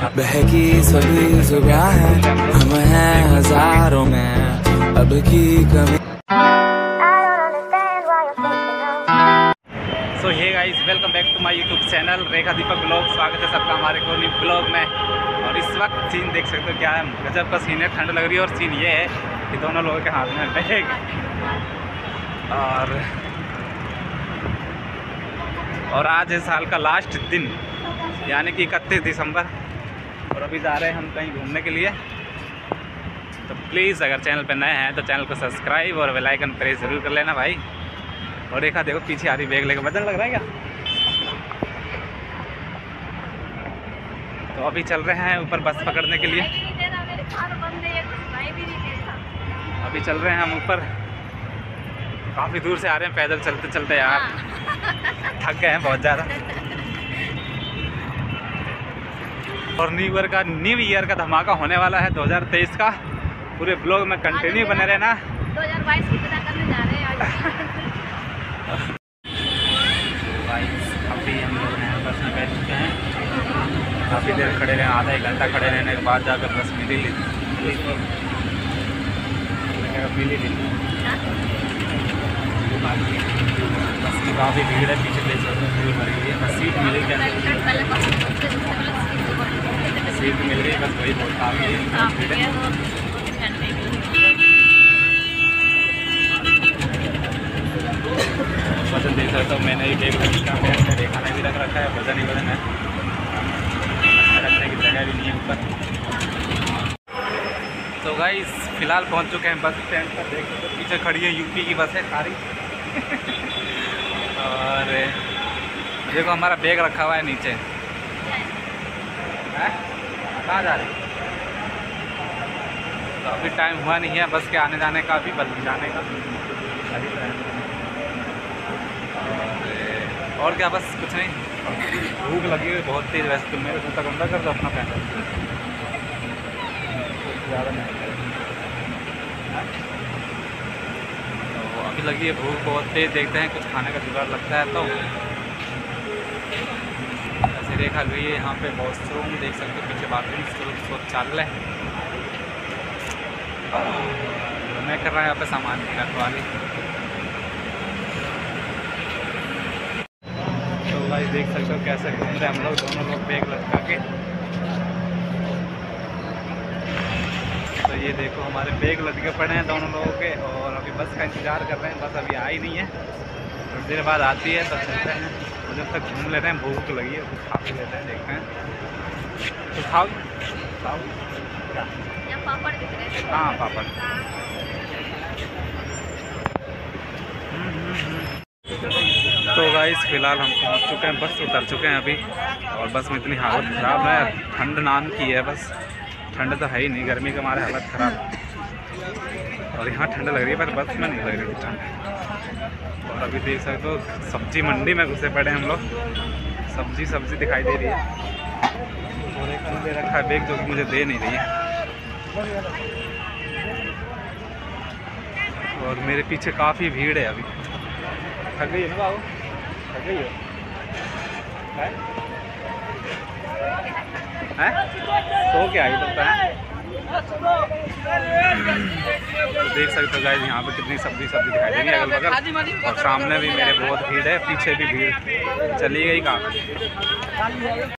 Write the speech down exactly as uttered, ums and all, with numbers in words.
बहकी सभी जुबां है, हम हैं हजारों में अब की कमी। सो ये guys, welcome back to my YouTube channel Rekha Deepak blog. स्वागत है सबका हमारे कोनी ब्लॉग में। और इस वक्त सीन देख सकते हो क्या है, गजब का सीन है, ठंड लग रही है। और सीन ये है कि दोनों लोगों के हाथ में बैग और और आज है साल का लास्ट दिन, यानी कि इकतीस दिसंबर। और अभी जा रहे हैं हम कहीं घूमने के लिए। तो प्लीज़ अगर चैनल पर नए हैं तो चैनल को सब्सक्राइब और बेल आइकन प्रेस ज़रूर कर लेना भाई। और रेखा देखो पीछे आ रही बैग लेकर, वजन लग रहा है क्या? तो अभी चल रहे हैं ऊपर बस पकड़ने के लिए। अभी चल रहे हैं हम ऊपर, काफ़ी दूर से आ रहे हैं पैदल चलते चलते यार, थक गए हैं बहुत ज़्यादा। और न्यू ईयर का न्यू ईयर का धमाका होने वाला है दो हज़ार तेईस का। पूरे ब्लॉग में कंटिन्यू बने रहना। दो हज़ार बाईस की पता करने जा रहे हैं। अभी हम लोग हैं बस में बैठ चुके हैं, काफ़ी देर खड़े रहे, आधा एक घंटा खड़े रहने के बाद जाकर बस मिली ली मिली ली बस में काफ़ी भीड़ है, पीछे ले चलते भीड़ भर गई है। बस सीट मिली क्या, सीट मिल गई बस, वही बहुत काफ़ी है। वजन देख सकते हो, मैंने एक बैग का पैर में रेखा ने भी रख रखा है। वजन ही वजन है, रखने की जगह भी नहीं है ऊपर। तो गाइस फिलहाल पहुंच चुके हैं बस स्टैंड पर। देख सकते हो पीछे खड़ी है यूपी की बस है सारी। और देखो हमारा बैग रखा हुआ है नीचे। है कहाँ जा रही? तो अभी टाइम हुआ नहीं है बस के आने जाने का, अभी बस जाने का। और क्या, बस कुछ नहीं, भूख लगी हुई बहुत तेज़। वैसे तो मेरे जूता गंदा कर दो अपना पहन, ज़्यादा नहीं। तो अभी लगी है भूख बहुत तेज़, देखते हैं कुछ खाने का जुगाड़ लगता है। तो ऐसे रेखा गई है यहाँ पे वॉशरूम, देख सकते हो पीछे बाथरूम शौचालय। मैं कर रहा है यहाँ पे सामान की रखवाली। भाई देख सकते हो कैसे घूम रहे हम लोग, दोनों लोग बैग लटका के। तो ये देखो हमारे बैग लटके पड़े हैं दोनों लोगों के। और अभी बस का इंतज़ार कर रहे हैं, बस अभी आई नहीं है, थोड़ी देर बाद आती है तब चलते हैं। और जब तक घूम लेते हैं, भूख लगी है कुछ खा भी लेते हैं, देखते हैं। तो खाओ खाओ क्या? पापड़ दिख रहे हैं। हाँ पापड़। तो गाइस फिलहाल हम पहुंच चुके हैं, बस उतर चुके हैं अभी। और बस में इतनी हालत ख़राब है, ठंड नाम की है बस, ठंड तो है ही नहीं, गर्मी के मारे हालत ख़राब। और यहाँ ठंड लग रही है पर बस में नहीं लग रही ठंड। और अभी देख सकते हो सब्जी मंडी में घुसे पड़े हैं हम लोग, सब्जी सब्जी दिखाई दे रही है। और एक दे रखा है बैग जो कि मुझे दे नहीं रही है। और मेरे पीछे काफ़ी भीड़ है अभी। थक गई है ना बाबू, थक गई हो? है? है? सो क्या आई लगता है? तो देख सकते हो गाइस यहाँ पे कितनी सब्जी सब्जी दिखाई दे रही है अगल बगल। और सामने भी मेरे बहुत भीड़ है, पीछे भी भीड़ चली गई काफ़ी।